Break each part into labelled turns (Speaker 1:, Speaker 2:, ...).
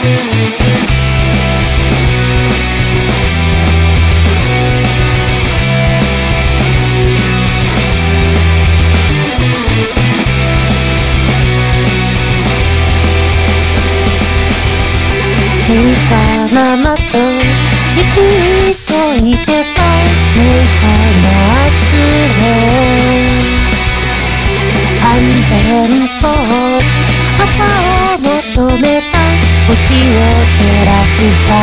Speaker 1: 小さな的行く急いでた目離すの安全そう朝を求めた星を照らした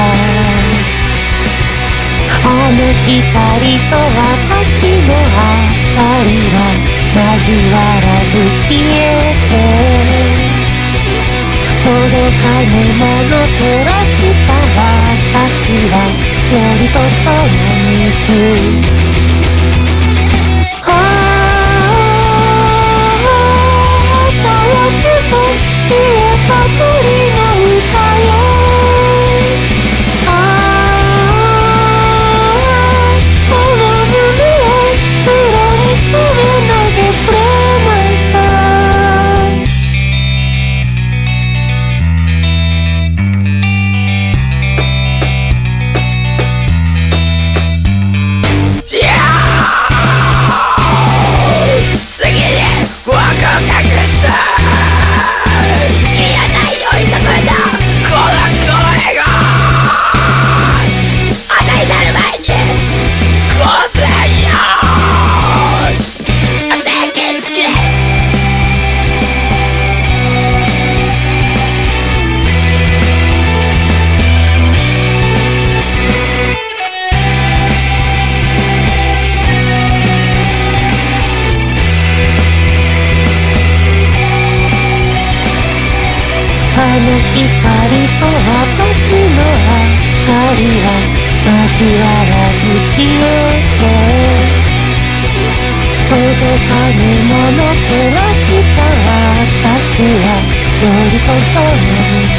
Speaker 1: あの光と私の明かりは交わらず消えて届かぬもの照らした私は夜とともに行く朝焼けと消えた鳥の歌よこの胸を空にそれないでくれないかあの光と私の明かりは交わらず消えて届かぬもの照らした私は夜とともに